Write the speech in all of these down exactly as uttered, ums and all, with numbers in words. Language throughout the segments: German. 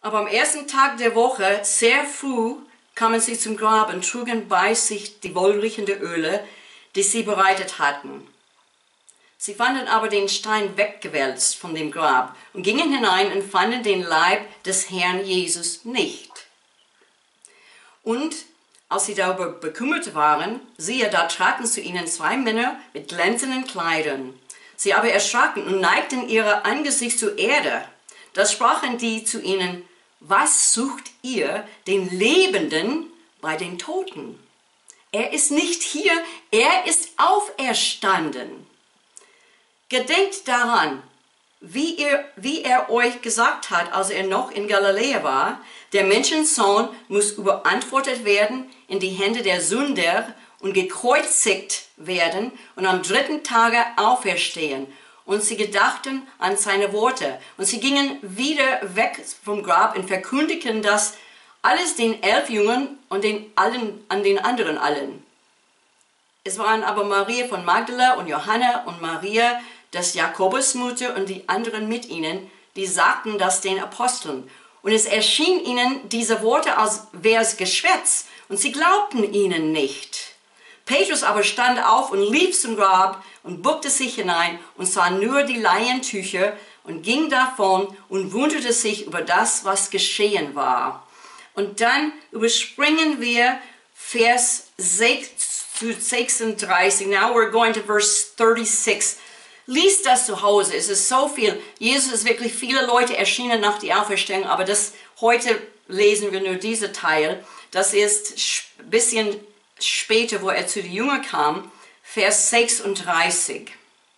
Aber am ersten Tag der Woche, sehr früh, kamen sie zum Grab und trugen bei sich die wohlriechende Öle, die sie bereitet hatten. Sie fanden aber den Stein weggewälzt von dem Grab und gingen hinein und fanden den Leib des Herrn Jesus nicht. Und als sie darüber bekümmert waren, siehe, da traten zu ihnen zwei Männer mit glänzenden Kleidern. Sie aber erschraken und neigten ihr Angesicht zur Erde. Da sprachen die zu ihnen: Was sucht ihr den Lebenden bei den Toten? Er ist nicht hier, er ist auferstanden. Gedenkt daran, wie, ihr, wie er euch gesagt hat, als er noch in Galiläa war, der Menschensohn muss überantwortet werden in die Hände der Sünder und gekreuzigt werden und am dritten Tage auferstehen. Und sie gedachten an seine Worte. Und sie gingen wieder weg vom Grab und verkündigten das alles den elf Jüngern und den allen, an den anderen allen. Es waren aber Maria von Magdala und Johanna und Maria, das Jakobusmutter und die anderen mit ihnen, die sagten das den Aposteln. Und es erschien ihnen diese Worte, als wäre es Geschwätz, und sie glaubten ihnen nicht. Petrus aber stand auf und lief zum Grab und bückte sich hinein und sah nur die Leinentücher und ging davon und wunderte sich über das, was geschehen war. Und dann überspringen wir Vers sechsunddreißig. Now we're going to verse thirty-six. Lies das zu Hause, es ist so viel. Jesus ist wirklich viele Leute erschienen nach der Auferstehung, aber das, heute lesen wir nur diesen Teil. Das ist ein bisschen später, wo er zu den Jüngern kam, Vers sechsunddreißig.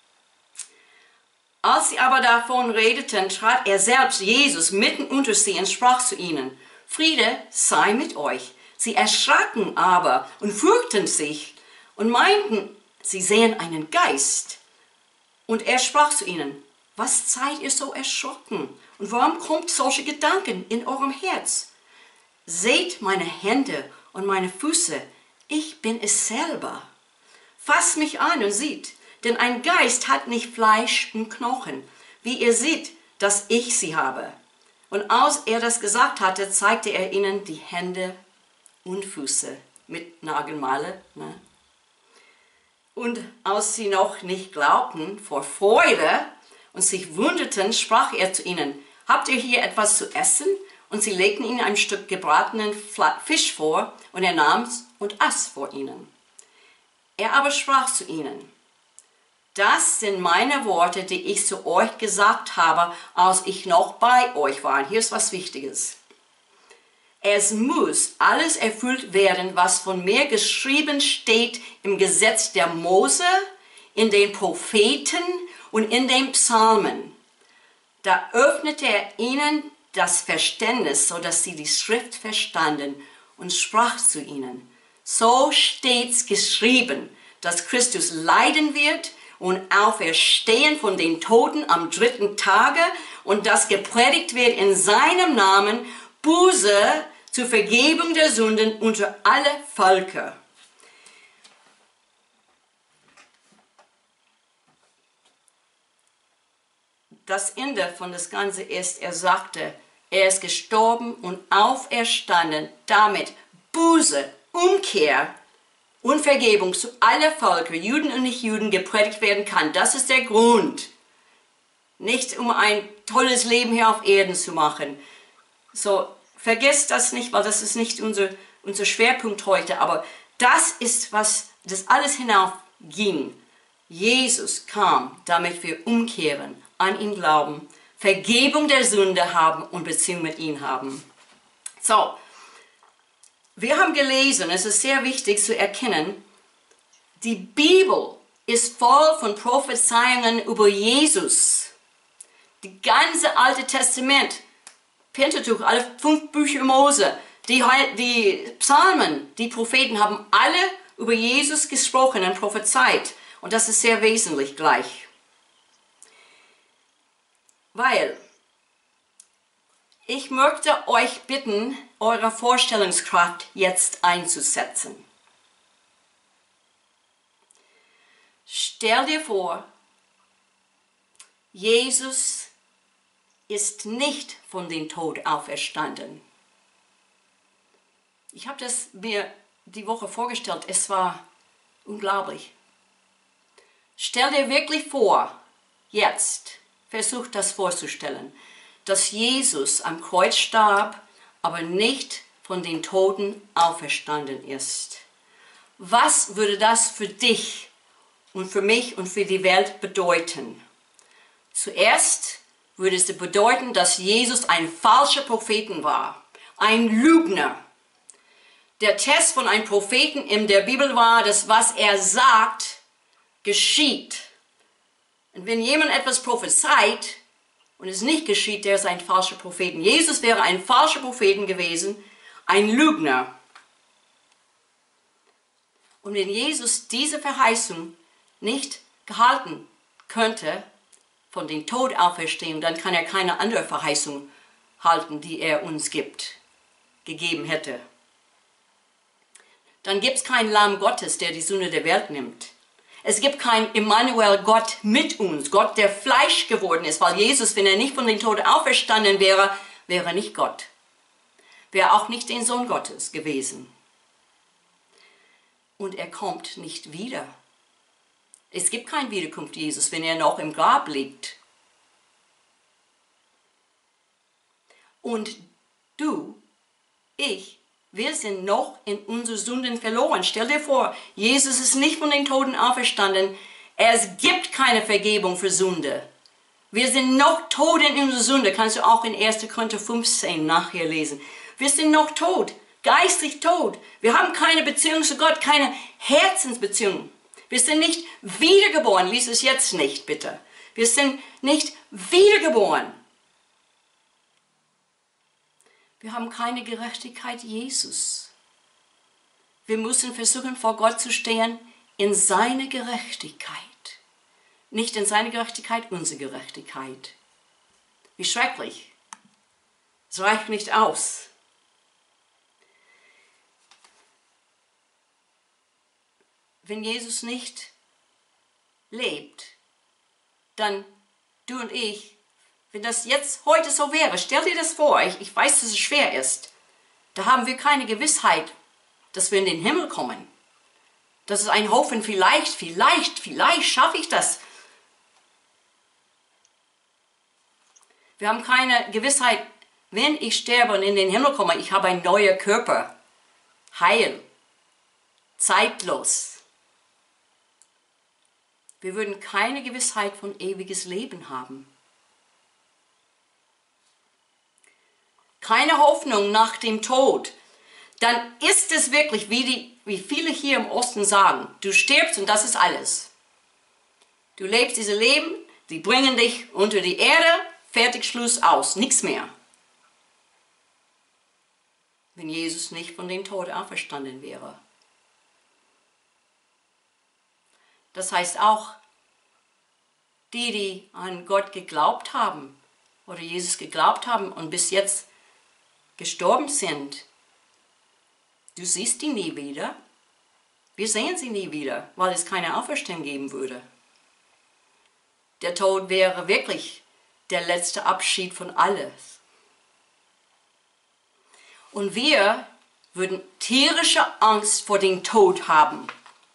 Als sie aber davon redeten, trat er selbst, Jesus, mitten unter sie und sprach zu ihnen: Friede sei mit euch. Sie erschraken aber und fürchten sich und meinten, sie sehen einen Geist. Und er sprach zu ihnen: Was seid ihr so erschrocken? Und warum kommt solche Gedanken in eurem Herz? Seht meine Hände und meine Füße, ich bin es selber. Fasst mich an und seht, denn ein Geist hat nicht Fleisch und Knochen, wie ihr seht, dass ich sie habe. Und als er das gesagt hatte, zeigte er ihnen die Hände und Füße mit Nagelmale. Ne? Und als sie noch nicht glaubten vor Freude und sich wunderten, sprach er zu ihnen: Habt ihr hier etwas zu essen? Und sie legten ihm ein Stück gebratenen Fisch vor, und er nahm es und aß vor ihnen. Er aber sprach zu ihnen: Das sind meine Worte, die ich zu euch gesagt habe, als ich noch bei euch war. Hier ist was Wichtiges. Es muss alles erfüllt werden, was von mir geschrieben steht im Gesetz der Mose, in den Propheten und in den Psalmen. Da öffnete er ihnen das Verständnis, sodass sie die Schrift verstanden, und sprach zu ihnen: So steht's geschrieben, dass Christus leiden wird und auferstehen von den Toten am dritten Tage und dass gepredigt wird in seinem Namen Buße zur Vergebung der Sünden unter alle Völker. Das Ende von das Ganze ist, er sagte, er ist gestorben und auferstanden, damit Buße, Umkehr und Vergebung zu alle Völker, Juden und Nichtjuden, gepredigt werden kann. Das ist der Grund. Nicht um ein tolles Leben hier auf Erden zu machen. So, vergesst das nicht, weil das ist nicht unser, unser Schwerpunkt heute, aber das ist, was das alles hinaufging. Jesus kam, damit wir umkehren, an ihn glauben, Vergebung der Sünde haben und Beziehung mit ihm haben. So, wir haben gelesen, es ist sehr wichtig zu erkennen, die Bibel ist voll von Prophezeiungen über Jesus. Die ganze Alte Testament, Pentateuch, alle fünf Bücher Mose, die, die Psalmen, die Propheten haben alle über Jesus gesprochen und prophezeit. Und das ist sehr wesentlich gleich. Weil ich möchte euch bitten, eure Vorstellungskraft jetzt einzusetzen. Stell dir vor, Jesus ist nicht von den Tod auferstanden. Ich habe das mir die Woche vorgestellt, es war unglaublich. Stell dir wirklich vor, jetzt, versuch das vorzustellen, dass Jesus am Kreuz starb, aber nicht von den Toten auferstanden ist. Was würde das für dich und für mich und für die Welt bedeuten? Zuerst würde es bedeuten, dass Jesus ein falscher Prophet war, ein Lügner. Der Test von einem Propheten in der Bibel war, dass was er sagt, geschieht. Und wenn jemand etwas prophezeit und es nicht geschieht, der ist ein falscher Prophet. Jesus wäre ein falscher Prophet gewesen, ein Lügner. Und wenn Jesus diese Verheißung nicht gehalten könnte, von den Tod auferstehen, dann kann er keine andere Verheißung halten, die er uns gibt, gegeben hätte. Dann gibt es keinen Lamm Gottes, der die Sünde der Welt nimmt. Es gibt kein Emmanuel, Gott mit uns, Gott, der Fleisch geworden ist, weil Jesus, wenn er nicht von den Toten auferstanden wäre, wäre nicht Gott. Wäre auch nicht den Sohn Gottes gewesen. Und er kommt nicht wieder. Es gibt keine Wiederkunft Jesus, wenn er noch im Grab liegt. Und du, ich, wir sind noch in unseren Sünden verloren. Stell dir vor, Jesus ist nicht von den Toten auferstanden. Es gibt keine Vergebung für Sünde. Wir sind noch tot in unserer Sünde. Kannst du auch in erster Korinther fünfzehn nachher lesen. Wir sind noch tot, geistlich tot. Wir haben keine Beziehung zu Gott, keine Herzensbeziehung. Wir sind nicht wiedergeboren. Lies es jetzt nicht, bitte. Wir sind nicht wiedergeboren. Wir haben keine Gerechtigkeit Jesus. Wir müssen versuchen, vor Gott zu stehen in seine Gerechtigkeit. Nicht in seine Gerechtigkeit, unsere Gerechtigkeit. Wie schrecklich. Es reicht nicht aus. Wenn Jesus nicht lebt, dann du und ich, wenn das jetzt heute so wäre, stell dir das vor, ich, ich weiß, dass es schwer ist, da haben wir keine Gewissheit, dass wir in den Himmel kommen. Das ist ein Hoffen, vielleicht, vielleicht, vielleicht schaffe ich das. Wir haben keine Gewissheit, wenn ich sterbe und in den Himmel komme, ich habe einen neuen Körper, heil, zeitlos. Wir würden keine Gewissheit von ewiges Leben haben. Keine Hoffnung nach dem Tod. Dann ist es wirklich, wie, die, wie viele hier im Osten sagen, du stirbst und das ist alles. Du lebst dieses Leben, die bringen dich unter die Erde, fertig, Schluss, aus, nichts mehr. Wenn Jesus nicht von den Toten auferstanden wäre. Das heißt auch, die, die an Gott geglaubt haben oder Jesus geglaubt haben und bis jetzt gestorben sind, du siehst die nie wieder. Wir sehen sie nie wieder, weil es keine Auferstehung geben würde. Der Tod wäre wirklich der letzte Abschied von alles. Und wir würden tierische Angst vor dem Tod haben.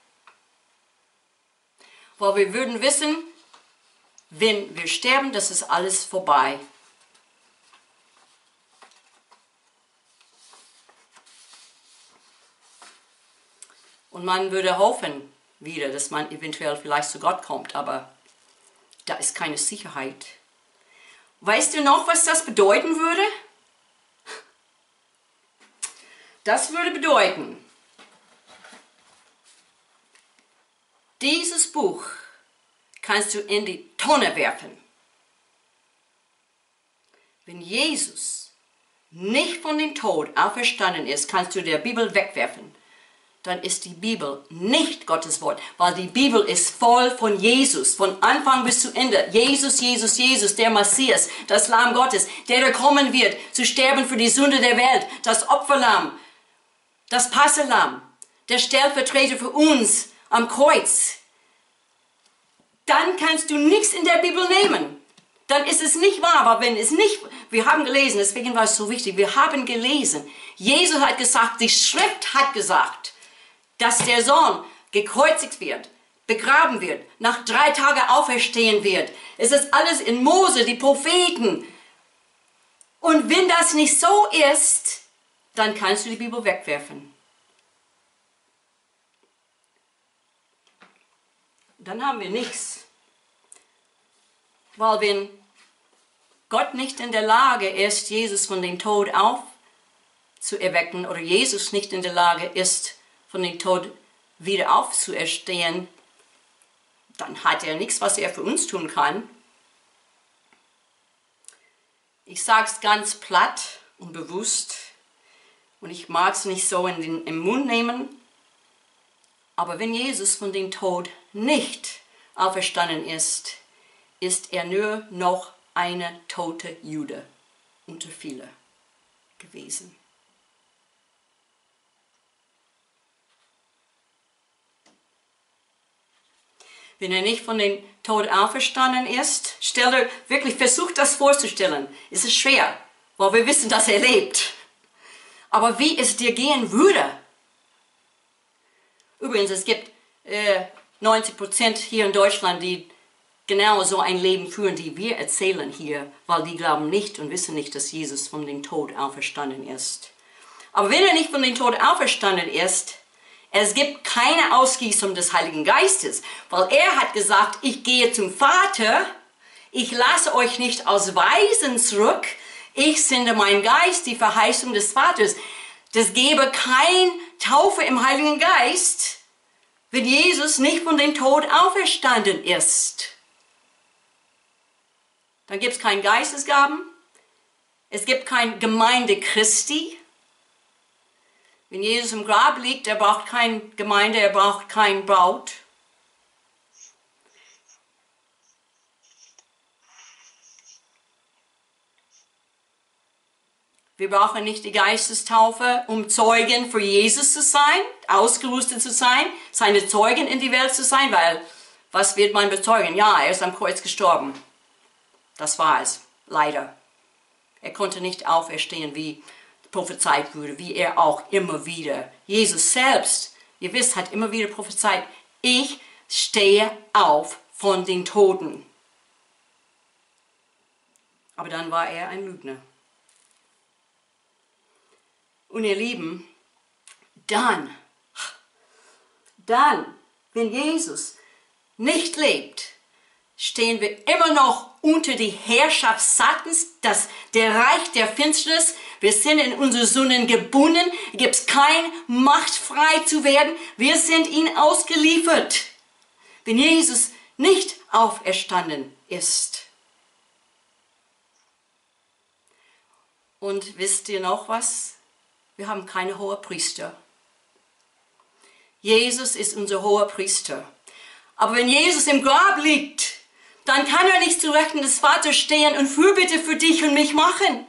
Weil wir würden wissen, wenn wir sterben, das ist alles vorbei. Und man würde hoffen wieder, dass man eventuell vielleicht zu Gott kommt, aber da ist keine Sicherheit. Weißt du noch, was das bedeuten würde? Das würde bedeuten, dieses Buch kannst du in die Tonne werfen. Wenn Jesus nicht von dem Tod auferstanden ist, kannst du die Bibel wegwerfen. Dann ist die Bibel nicht Gottes Wort, weil die Bibel ist voll von Jesus, von Anfang bis zu Ende. Jesus, Jesus, Jesus, der Messias, das Lamm Gottes, der da kommen wird, zu sterben für die Sünde der Welt, das Opferlamm, das Passelamm, der Stellvertreter für uns am Kreuz. Dann kannst du nichts in der Bibel nehmen. dann ist es nicht wahr. Aber wenn es nicht, wir haben gelesen, deswegen war es so wichtig, wir haben gelesen, Jesus hat gesagt, die Schrift hat gesagt, dass der Sohn gekreuzigt wird, begraben wird, nach drei Tagen auferstehen wird. Es ist alles in Mose, die Propheten. Und wenn das nicht so ist, dann kannst du die Bibel wegwerfen. Dann haben wir nichts. Weil wenn Gott nicht in der Lage ist, Jesus von den Tod aufzuerwecken, oder Jesus nicht in der Lage ist, von den Tod wieder aufzuerstehen, dann hat er nichts, was er für uns tun kann. Ich sage es ganz platt und bewusst, und ich mag es nicht so in den, im Mund nehmen, aber wenn Jesus von dem Tod nicht auferstanden ist, ist er nur noch eine tote Jude unter viele gewesen. Wenn er nicht von den Tod auferstanden ist, stell dir wirklich, versuch das vorzustellen. Es ist schwer, weil wir wissen, dass er lebt. Aber wie es dir gehen würde. Übrigens, es gibt äh, neunzig Prozent hier in Deutschland, die genau so ein Leben führen, die wir erzählen hier, weil die glauben nicht und wissen nicht, dass Jesus von dem Tod auferstanden ist. Aber wenn er nicht von dem Tod auferstanden ist, es gibt keine Ausgießung des Heiligen Geistes, weil er hat gesagt, ich gehe zum Vater, ich lasse euch nicht als Waisen zurück, ich sende meinen Geist, die Verheißung des Vaters. Das gebe keine Taufe im Heiligen Geist, wenn Jesus nicht von dem Tod auferstanden ist. Dann gibt es keine Geistesgaben, es gibt keine Gemeinde Christi. Wenn Jesus im Grab liegt, er braucht keine Gemeinde, er braucht kein Braut. Wir brauchen nicht die Geistestaufe, um Zeugen für Jesus zu sein, ausgerüstet zu sein, seine Zeugen in die Welt zu sein, weil was wird man bezeugen? Ja, er ist am Kreuz gestorben. Das war es, leider. Er konnte nicht auferstehen, wie prophezeit wurde, wie er auch immer wieder. Jesus selbst, ihr wisst, hat immer wieder prophezeit, ich stehe auf von den Toten. Aber dann war er ein Lügner. Und ihr Lieben, dann, dann, wenn Jesus nicht lebt, stehen wir immer noch unter die Herrschaft Satans, das, der Reich der Finsternis. Wir sind in unsere Sünden gebunden. Es gibt keine Macht, frei zu werden. Wir sind ihnen ausgeliefert, wenn Jesus nicht auferstanden ist. Und wisst ihr noch was? Wir haben keine Hohepriester. Jesus ist unser Hohepriester. Aber wenn Jesus im Grab liegt, dann kann er nicht zu Rechten des Vaters stehen und Fürbitte für dich und mich machen.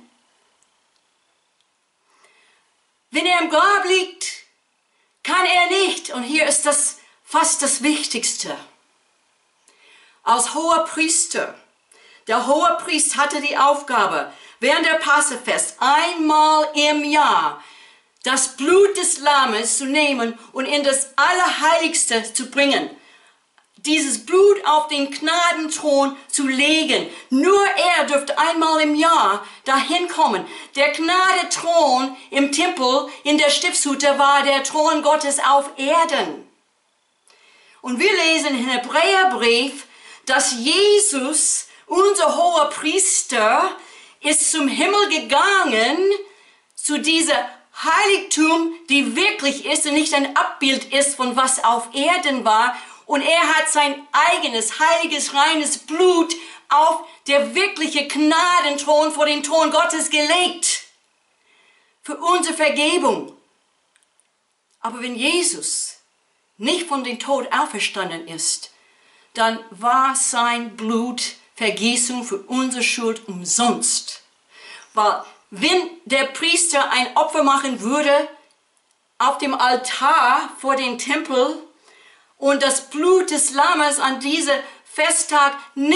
Wenn er im Grab liegt, kann er nicht, und hier ist das fast das Wichtigste, als Hohepriester. Der Hohepriester hatte die Aufgabe, während der Passafest einmal im Jahr das Blut des Lammes zu nehmen und in das Allerheiligste zu bringen. Dieses Blut auf den Gnadenthron zu legen. Nur er dürfte einmal im Jahr dahin kommen. Der Gnadethron im Tempel, in der Stiftshütte, war der Thron Gottes auf Erden. Und wir lesen im Hebräerbrief, dass Jesus, unser hoher Priester, ist zum Himmel gegangen, zu dieser Heiligtum, die wirklich ist und nicht ein Abbild ist von was auf Erden war. Und er hat sein eigenes, heiliges, reines Blut auf der wirkliche Gnadenthron vor den Thron Gottes gelegt. Für unsere Vergebung. Aber wenn Jesus nicht von dem Tod auferstanden ist, dann war sein Blut Vergießung für unsere Schuld umsonst. Weil wenn der Priester ein Opfer machen würde auf dem Altar vor dem Tempel, und das Blut des Lammes an diesem Festtag nicht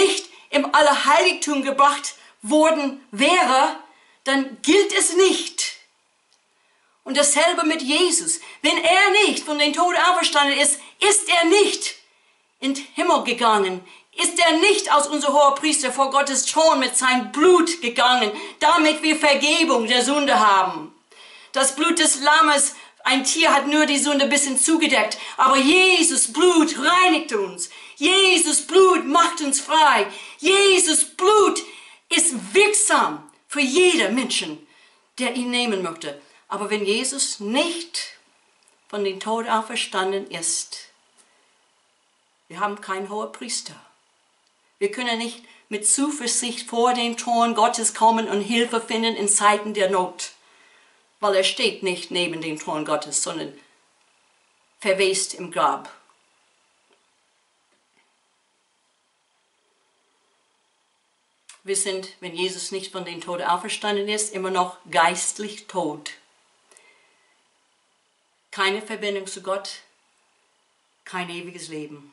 im Allerheiligtum gebracht worden wäre, dann gilt es nicht. Und dasselbe mit Jesus. Wenn er nicht von den Toten auferstanden ist, ist er nicht in den Himmel gegangen. Ist er nicht als unser hoher Priester vor Gottes Thron mit seinem Blut gegangen, damit wir Vergebung der Sünde haben. Das Blut des Lammes, ein Tier hat nur die Sünde ein bisschen zugedeckt, aber Jesus Blut reinigt uns. Jesus Blut macht uns frei. Jesus Blut ist wirksam für jeden Menschen, der ihn nehmen möchte. Aber wenn Jesus nicht von den Toten auferstanden ist, wir haben keinen hohen Priester. Wir können nicht mit Zuversicht vor den Thron Gottes kommen und Hilfe finden in Zeiten der Not, weil er steht nicht neben dem Thron Gottes, sondern verwest im Grab. Wir sind, wenn Jesus nicht von den Toten auferstanden ist, immer noch geistlich tot. Keine Verbindung zu Gott, kein ewiges Leben.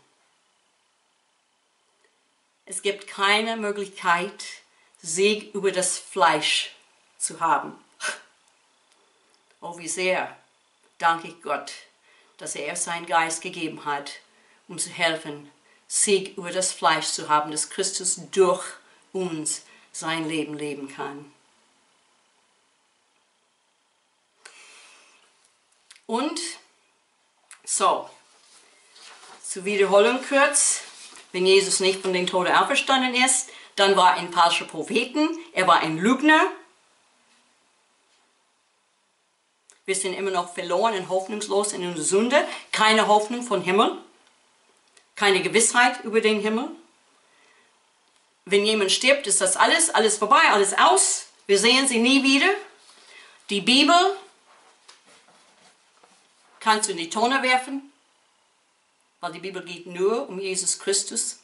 Es gibt keine Möglichkeit, Sieg über das Fleisch zu haben. Oh, wie sehr danke ich Gott, dass er seinen Geist gegeben hat, um zu helfen, Sieg über das Fleisch zu haben, dass Christus durch uns sein Leben leben kann. Und so, zur Wiederholung kurz, wenn Jesus nicht von den Toten auferstanden ist, dann war er ein falscher Propheten, er war ein Lügner. Wir sind immer noch verloren und hoffnungslos in unserer Sünde, keine Hoffnung vom Himmel, keine Gewissheit über den Himmel. Wenn jemand stirbt, ist das alles, alles vorbei, alles aus. Wir sehen sie nie wieder. Die Bibel kannst du in die Tonne werfen, weil die Bibel geht nur um Jesus Christus.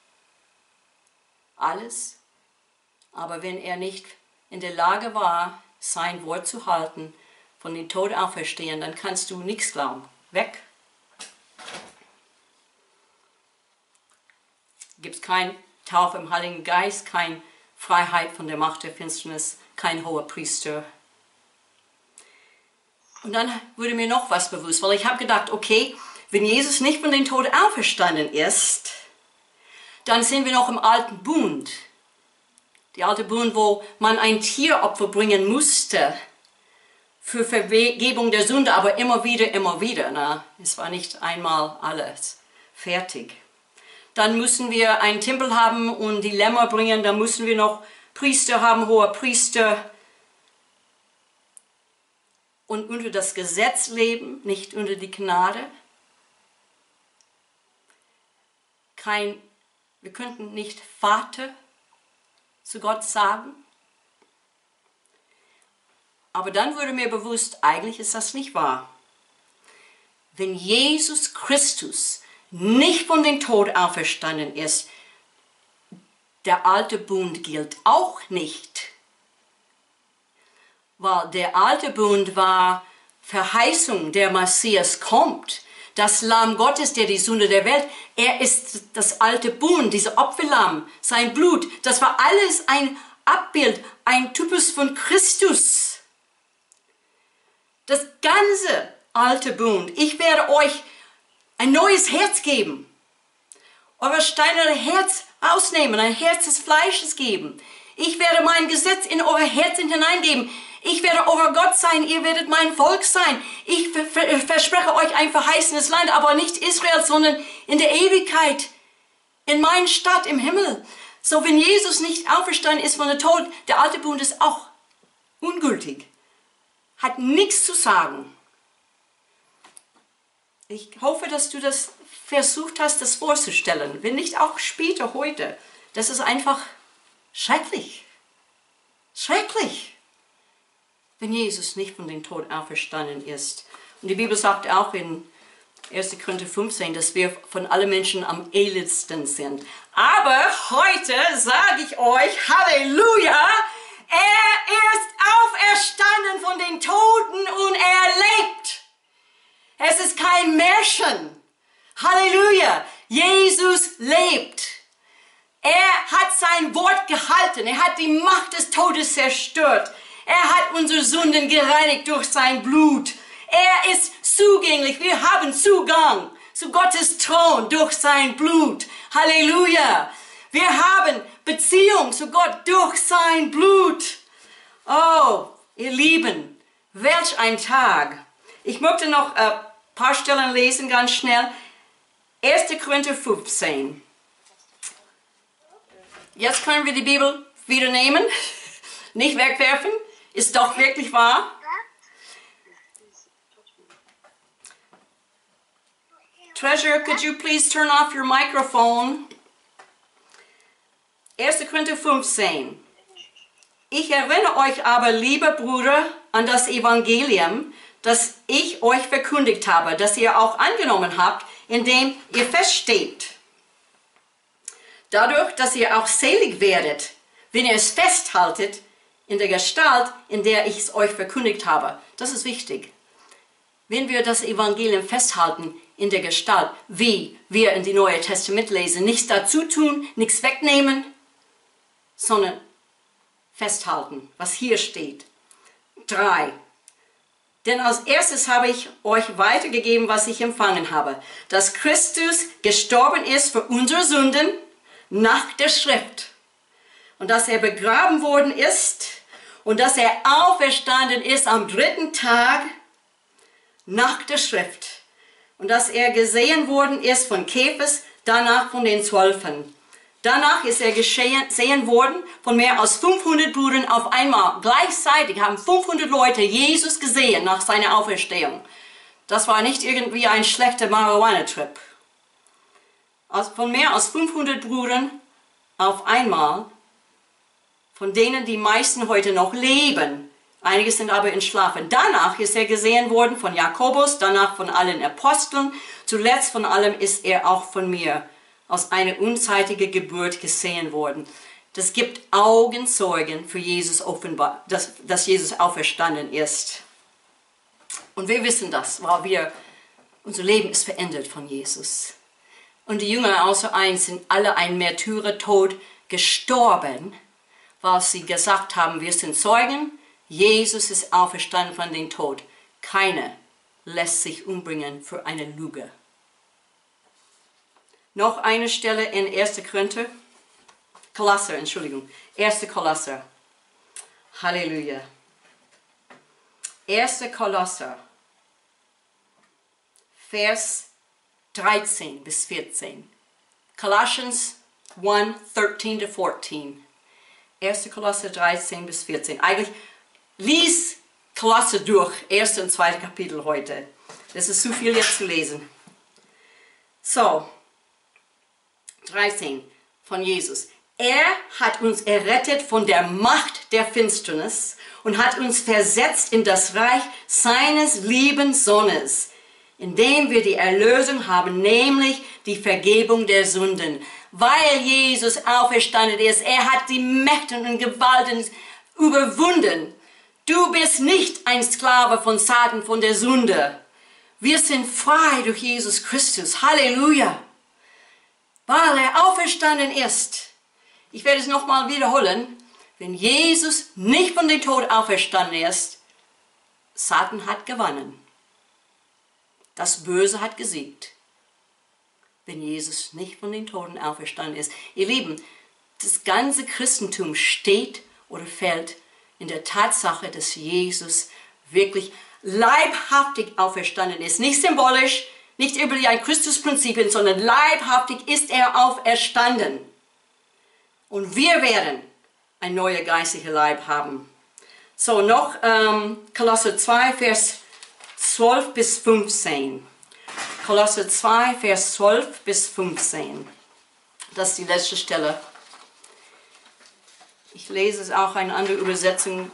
Alles. Aber wenn er nicht in der Lage war, sein Wort zu halten, von den Toten auferstehen, dann kannst du nichts glauben. Weg. Gibt es kein Taufe im Heiligen Geist, keine Freiheit von der Macht der Finsternis, kein hoher Priester. Und dann wurde mir noch was bewusst, weil ich habe gedacht, okay, wenn Jesus nicht von den Toten auferstanden ist, dann sind wir noch im alten Bund. Der alte Bund, wo man ein Tieropfer bringen musste für Vergebung der Sünde, aber immer wieder, immer wieder. Na, es war nicht einmal alles fertig. Dann müssen wir einen Tempel haben und die Lämmer bringen, dann müssen wir noch Priester haben, hoher Priester. Und unter das Gesetz leben, nicht unter die Gnade. Kein, wir könnten nicht Vater zu Gott sagen. Aber dann wurde mir bewusst, eigentlich ist das nicht wahr. Wenn Jesus Christus nicht von den Toten auferstanden ist, der alte Bund gilt auch nicht. Weil der alte Bund war Verheißung, der Messias kommt. Das Lamm Gottes, der die Sünde der Welt, er ist das alte Bund, dieser Opferlamm, sein Blut. Das war alles ein Abbild, ein Typus von Christus. Das ganze alte Bund. Ich werde euch ein neues Herz geben. Euer steinernes Herz ausnehmen, ein Herz des Fleisches geben. Ich werde mein Gesetz in euer Herzen hineingeben. Ich werde euer Gott sein, ihr werdet mein Volk sein. Ich verspreche euch ein verheißenes Land, aber nicht Israel, sondern in der Ewigkeit, in meiner Stadt im Himmel. So, wenn Jesus nicht auferstanden ist von der Tod, der alte Bund ist auch ungültig. Hat nichts zu sagen. Ich hoffe, dass du das versucht hast, das vorzustellen. Wenn nicht auch später, heute. Das ist einfach schrecklich. Schrecklich. Wenn Jesus nicht von den Toten auferstanden ist. Und die Bibel sagt auch in erster Korinther fünfzehn, dass wir von allen Menschen am elendsten sind. Aber heute sage ich euch, Halleluja, er ist auferstanden von den Toten und er lebt. Es ist kein Märchen. Halleluja, Jesus lebt. Er hat sein Wort gehalten. Er hat die Macht des Todes zerstört. Er hat unsere Sünden gereinigt durch sein Blut. Er ist zugänglich. Wir haben Zugang zu Gottes Thron durch sein Blut. Halleluja. Wir haben Beziehung zu Gott durch sein Blut. Oh, ihr Lieben, welch ein Tag. Ich möchte noch ein paar Stellen lesen, ganz schnell. erster Korinther fünfzehn. Jetzt können wir die Bibel wieder nehmen, nicht wegwerfen, ist doch wirklich wahr. Treasure, could you please turn off your microphone? erster Korinther fünfzehn. Ich erinnere euch aber, liebe Brüder, an das Evangelium, das ich euch verkündigt habe, das ihr auch angenommen habt, indem ihr feststeht. Dadurch, dass ihr auch selig werdet, wenn ihr es festhaltet in der Gestalt, in der ich es euch verkündigt habe. Das ist wichtig. Wenn wir das Evangelium festhalten in der Gestalt, wie wir in die Neue Testament lesen, nichts dazu tun, nichts wegnehmen, sondern festhalten, was hier steht. Drei. Denn als erstes habe ich euch weitergegeben, was ich empfangen habe, dass Christus gestorben ist für unsere Sünden nach der Schrift und dass er begraben worden ist und dass er auferstanden ist am dritten Tag nach der Schrift und dass er gesehen worden ist von Kephas, danach von den Zwölfen. Danach ist er gesehen worden von mehr als fünfhundert Brüdern auf einmal. Gleichzeitig haben fünfhundert Leute Jesus gesehen nach seiner Auferstehung. Das war nicht irgendwie ein schlechter Marihuana-Trip. Also von mehr als fünfhundert Brüdern auf einmal, von denen die meisten heute noch leben. Einige sind aber entschlafen. Danach ist er gesehen worden von Jakobus, danach von allen Aposteln. Zuletzt von allem ist er auch von mir aus einer unzeitigen Geburt gesehen worden. Das gibt Augenzeugen für Jesus offenbar, dass, dass Jesus auferstanden ist. Und wir wissen das, weil wir, unser Leben ist verändert von Jesus. Und die Jünger außer eins sind alle ein Märtyrertod gestorben, weil sie gesagt haben, wir sind Zeugen, Jesus ist auferstanden von den Tod. Keiner lässt sich umbringen für eine Lüge. Noch eine Stelle in erster Korinther, Kolosser, Entschuldigung, erster Kolosser. Halleluja. erster Kolosser, Vers dreizehn bis vierzehn. Colossians eins, dreizehn to vierzehn. erster Kolosser dreizehn bis vierzehn. Eigentlich lies Kolosser durch, erste und zweite Kapitel heute. Das ist zu viel jetzt zu lesen. So, dreizehn von Jesus. Er hat uns errettet von der Macht der Finsternis und hat uns versetzt in das Reich seines lieben Sohnes, indem wir die Erlösung haben, nämlich die Vergebung der Sünden. Weil Jesus auferstanden ist, er hat die Mächte und Gewalten überwunden. Du bist nicht ein Sklave von Satan, von der Sünde. Wir sind frei durch Jesus Christus. Halleluja. Weil er auferstanden ist. Ich werde es nochmal wiederholen. Wenn Jesus nicht von den Tod auferstanden ist, Satan hat gewonnen. Das Böse hat gesiegt. Wenn Jesus nicht von den Toten auferstanden ist. Ihr Lieben, das ganze Christentum steht oder fällt in der Tatsache, dass Jesus wirklich leibhaftig auferstanden ist. Nicht symbolisch, nicht über die Christusprinzipien, sondern leibhaftig ist er auferstanden. Und wir werden ein neuer geistlicher Leib haben. So, noch ähm, Kolosser zwei, Vers zwölf bis fünfzehn. Kolosser zwei, Vers zwölf bis fünfzehn. Das ist die letzte Stelle. Ich lese es auch in einer anderen Übersetzung.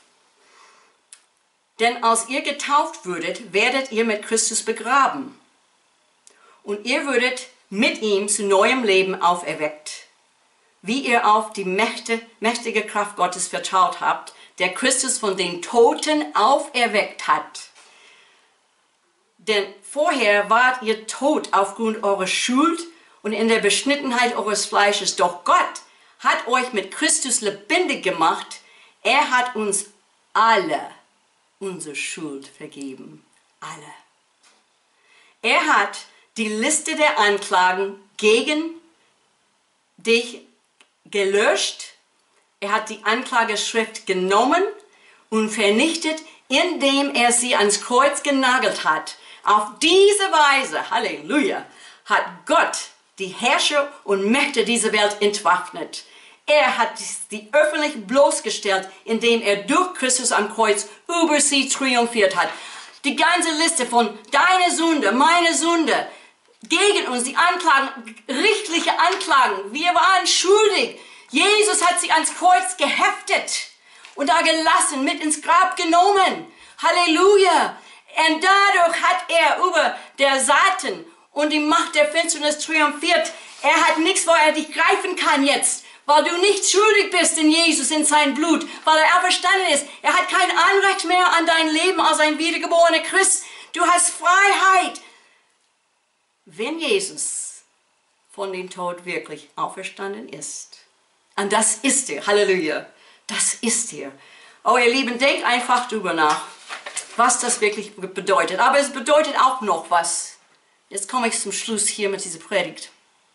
Denn als ihr getauft würdet, werdet ihr mit Christus begraben. Und ihr würdet mit ihm zu neuem Leben auferweckt. Wie ihr auf die Mächte, mächtige Kraft Gottes vertraut habt, der Christus von den Toten auferweckt hat. Denn vorher wart ihr tot aufgrund eurer Schuld und in der Beschnittenheit eures Fleisches. Doch Gott hat euch mit Christus lebendig gemacht. Er hat uns alle unsere Schuld vergeben. Alle. Er hat die Liste der Anklagen gegen dich gelöscht. Er hat die Anklageschrift genommen und vernichtet, indem er sie ans Kreuz genagelt hat. Auf diese Weise, Halleluja, hat Gott die Herrscher und Mächte dieser Welt entwaffnet. Er hat sie öffentlich bloßgestellt, indem er durch Christus am Kreuz über sie triumphiert hat. Die ganze Liste von deine Sünde, meine Sünde, gegen uns, die Anklagen, richtliche Anklagen. Wir waren schuldig. Jesus hat sie ans Kreuz geheftet und da gelassen, mit ins Grab genommen. Halleluja. Und dadurch hat er über der Satan und die Macht der Finsternis triumphiert. Er hat nichts, wo er dich greifen kann jetzt, weil du nicht schuldig bist in Jesus, in sein Blut, weil er auferstanden ist. Er hat kein Anrecht mehr an dein Leben als ein wiedergeborener Christ. Du hast Freiheit. Wenn Jesus von dem Tod wirklich auferstanden ist, und das ist er, Halleluja, das ist er. Oh ihr Lieben, denkt einfach drüber nach, was das wirklich bedeutet. Aber es bedeutet auch noch was. Jetzt komme ich zum Schluss hier mit dieser Predigt.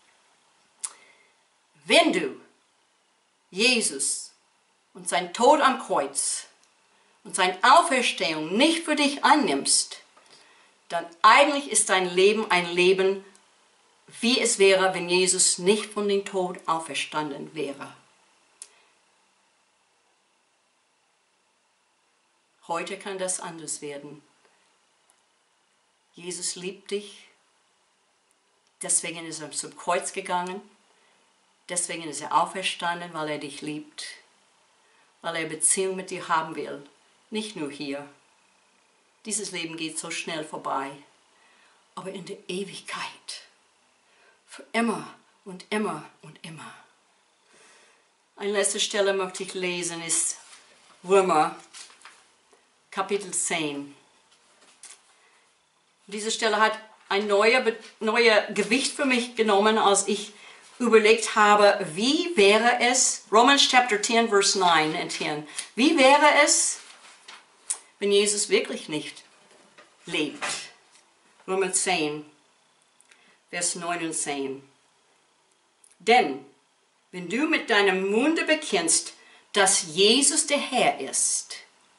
Wenn du Jesus und sein Tod am Kreuz und seine Auferstehung nicht für dich annimmst, dann eigentlich ist dein Leben ein Leben, wie es wäre, wenn Jesus nicht von dem Tod auferstanden wäre. Heute kann das anders werden. Jesus liebt dich, deswegen ist er zum Kreuz gegangen, deswegen ist er auferstanden, weil er dich liebt, weil er Beziehung mit dir haben will, nicht nur hier. Dieses Leben geht so schnell vorbei, aber in der Ewigkeit, für immer und immer und immer. Eine letzte Stelle möchte ich lesen, ist Römer, Kapitel zehn. Diese Stelle hat ein neues neue Gewicht für mich genommen, als ich überlegt habe, wie wäre es, Romans chapter ten, verse nine and ten, wie wäre es, wenn Jesus wirklich nicht lebt. Römer zehn, Vers neun und zehn. Denn, wenn du mit deinem Munde bekennst, dass Jesus der Herr ist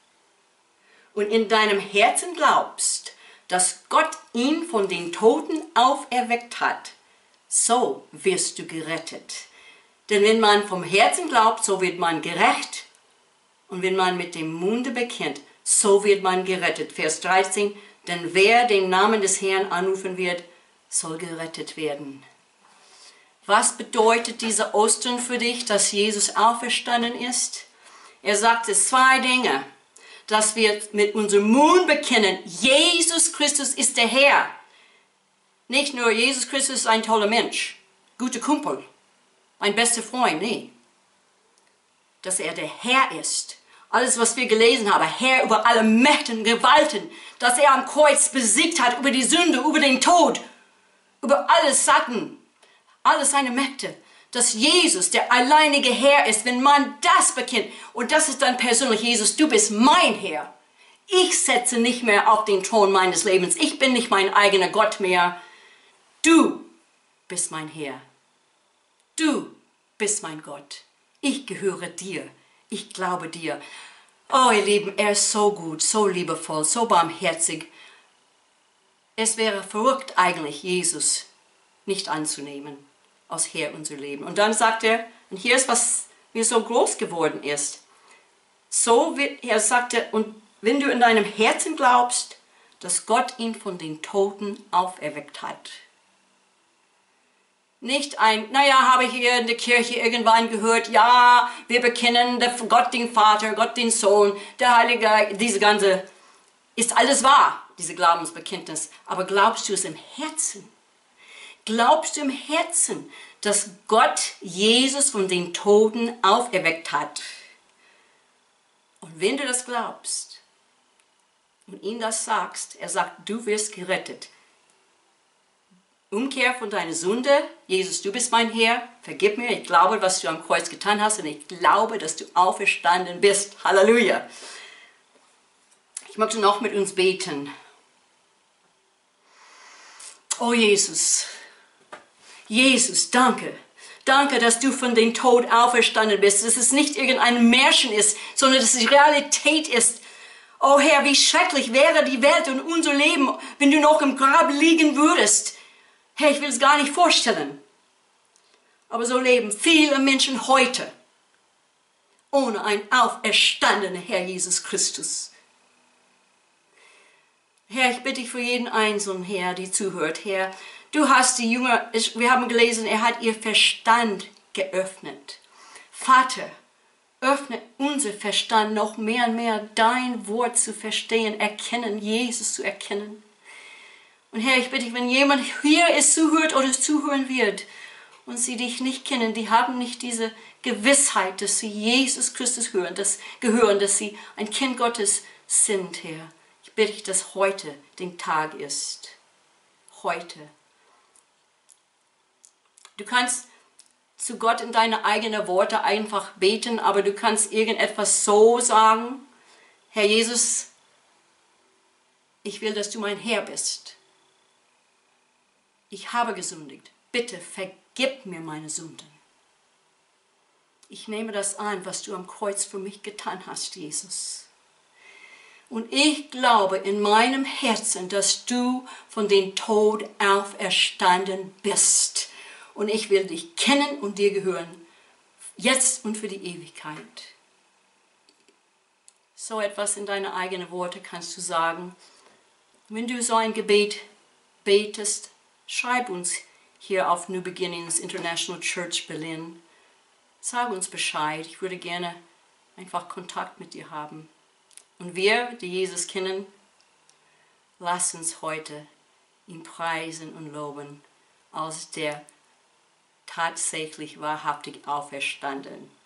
und in deinem Herzen glaubst, dass Gott ihn von den Toten auferweckt hat, so wirst du gerettet. Denn wenn man vom Herzen glaubt, so wird man gerecht. Und wenn man mit dem Munde bekennt, so wird man gerettet. Vers dreizehn, denn wer den Namen des Herrn anrufen wird, soll gerettet werden. Was bedeutet diese Ostern für dich, dass Jesus auferstanden ist? Er sagte zwei Dinge, dass wir mit unserem Mund bekennen, Jesus Christus ist der Herr. Nicht nur Jesus Christus ist ein toller Mensch, guter Kumpel, mein bester Freund, nee. Dass er der Herr ist. Alles, was wir gelesen haben, Herr über alle Mächte und Gewalten, dass er am Kreuz besiegt hat über die Sünde, über den Tod, über alles Satan, alle seine Mächte. Dass Jesus der alleinige Herr ist, wenn man das bekennt. Und das ist dann persönlich, Jesus, du bist mein Herr. Ich setze nicht mehr auf den Thron meines Lebens. Ich bin nicht mein eigener Gott mehr. Du bist mein Herr. Du bist mein Gott. Ich gehöre dir. Ich glaube dir. Oh, ihr Lieben, er ist so gut, so liebevoll, so barmherzig. Es wäre verrückt eigentlich, Jesus nicht anzunehmen als Herr unser Leben. Und dann sagt er, und hier ist, was mir so groß geworden ist. So wird, er sagte, und wenn du in deinem Herzen glaubst, dass Gott ihn von den Toten auferweckt hat. Nicht ein, naja, habe ich hier in der Kirche irgendwann gehört, ja, wir bekennen Gott den Vater, Gott den Sohn, der Heilige Geist, diese ganze, ist alles wahr, diese Glaubensbekenntnis. Aber glaubst du es im Herzen? Glaubst du im Herzen, dass Gott Jesus von den Toten auferweckt hat? Und wenn du das glaubst und ihm das sagst, er sagt, du wirst gerettet. Umkehr von deiner Sünde. Jesus, du bist mein Herr. Vergib mir. Ich glaube, was du am Kreuz getan hast. Und ich glaube, dass du auferstanden bist. Halleluja. Ich möchte noch mit uns beten. Oh Jesus. Jesus, danke. Danke, dass du von dem Tod auferstanden bist. Dass es nicht irgendein Märchen ist, sondern dass es Realität ist. Oh Herr, wie schrecklich wäre die Welt und unser Leben, wenn du noch im Grab liegen würdest. Herr, ich will es gar nicht vorstellen. Aber so leben viele Menschen heute ohne einen auferstandenen Herr Jesus Christus. Herr, ich bitte dich für jeden Einzelnen, Herr, die zuhört. Herr, du hast die Jünger, wir haben gelesen, er hat ihr Verstand geöffnet. Vater, öffne unser Verstand noch mehr und mehr, dein Wort zu verstehen, erkennen, Jesus zu erkennen. Und Herr, ich bitte dich, wenn jemand hier ist, zuhört oder zuhören wird und sie dich nicht kennen, die haben nicht diese Gewissheit, dass sie Jesus Christus hören, dass, gehören, dass sie ein Kind Gottes sind, Herr. Ich bitte dich, dass heute der Tag ist. Heute. Du kannst zu Gott in deine eigenen Worte einfach beten, aber du kannst irgendetwas so sagen: Herr Jesus, ich will, dass du mein Herr bist. Ich habe gesündigt. Bitte vergib mir meine Sünden. Ich nehme das an, was du am Kreuz für mich getan hast, Jesus. Und ich glaube in meinem Herzen, dass du von dem Tod auferstanden bist. Und ich will dich kennen und dir gehören, jetzt und für die Ewigkeit. So etwas in deine eigenen Worte kannst du sagen. Wenn du so ein Gebet betest, schreib uns hier auf New Beginnings International Church Berlin. Sag uns Bescheid. Ich würde gerne einfach Kontakt mit dir haben. Und wir, die Jesus kennen, lass uns heute ihn preisen und loben als der tatsächlich wahrhaftig auferstanden